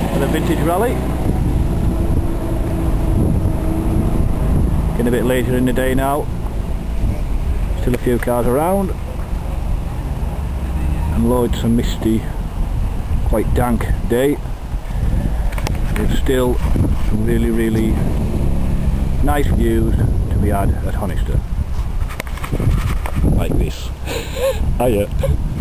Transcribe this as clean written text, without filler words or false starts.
for the vintage rally. Getting a bit later in the day now. Still a few cars around. And Lloyd's a misty, quite dank day. There's still some really nice views to be had at Honister. Like this. Hiya.